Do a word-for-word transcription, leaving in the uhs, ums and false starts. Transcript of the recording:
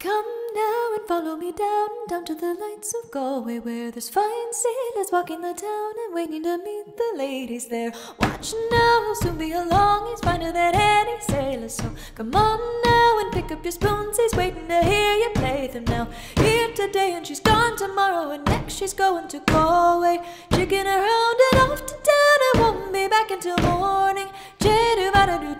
Come now and follow me down, down to the lights of Galway, where there's fine sailors walking the town and waiting to meet the ladies there. Watch now, he'll soon be along, he's finer than any sailor. So come on now and pick up your spoons, he's waiting to hear you play them now. Here today and she's gone tomorrow, and next she's going to Galway. Jigging around and off to town, and won't be back until morning. Jadu-ba-da-doo.